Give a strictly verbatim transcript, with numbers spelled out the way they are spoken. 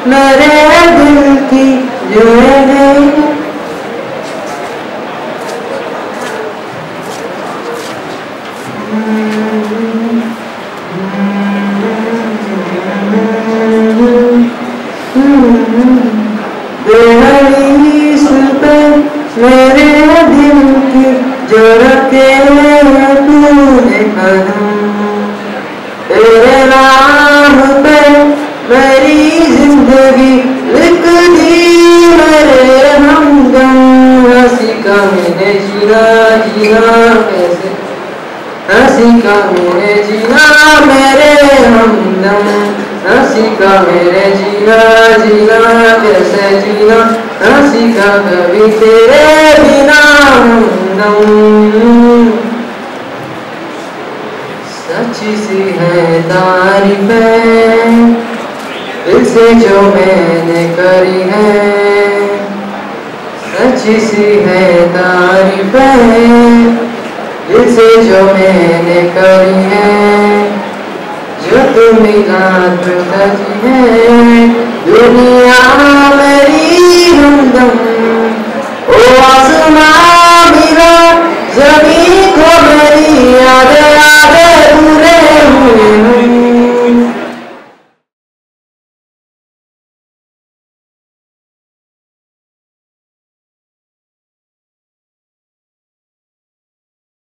मेरे दिल की जो है मेरे दिल की जो रखे तूने कदम तेरे नाम पे मेरी जिंदगी लिख दी मेरे हमदम हंसी का मैंने जीना जीना कैसे हंसी का मेरे जीना मेरे हमदम हंसी का मेरे जीना जीना कैसे जीना हंसी का कभी तेरे बिना हमदम सच्ची सी है तारीफें दिल से जो मैंने करी है सच्ची सी है तारीफें दिल से जो मैंने करी है जो तुम मिला तो सच है दुनिया मेरी हमदम